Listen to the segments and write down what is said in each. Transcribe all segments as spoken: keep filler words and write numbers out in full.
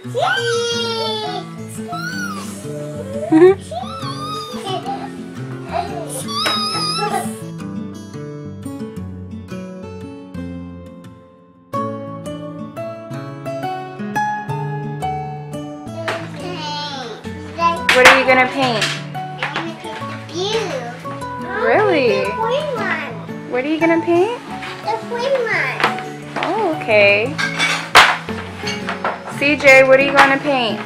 What are you gonna paint? I'm gonna paint the view. Really? The green one. What are you gonna paint? The green one. Oh, okay. C J, what are you gonna paint?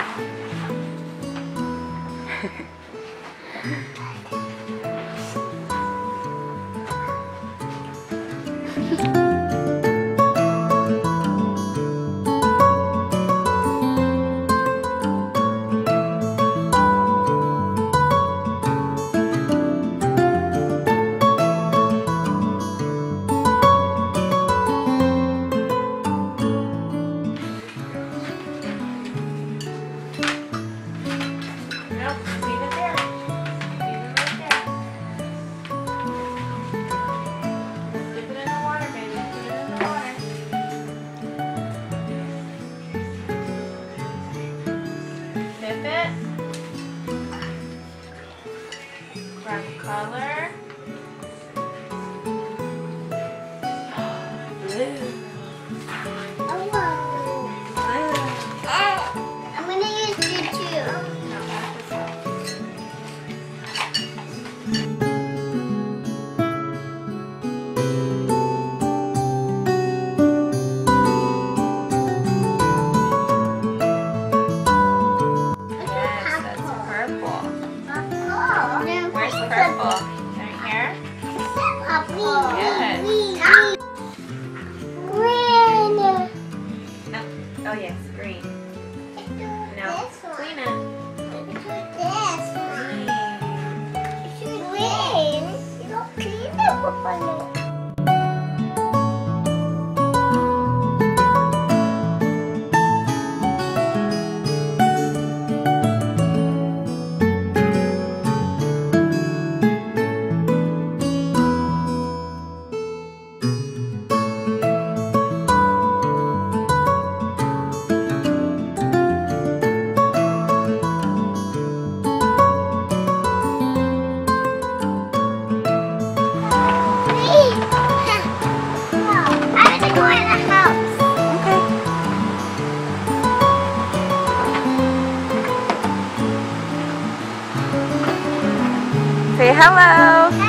Grab a color. Blue. Oh, wow. Blue. I'm gonna use blue too. No, not this one. Yes, that's purple. Purple. Where's purple? Right here? Purple. Yes. Green. No. Oh yes, green. No. This one. Clean it. This one. Green. You don't clean it properly. Say hello.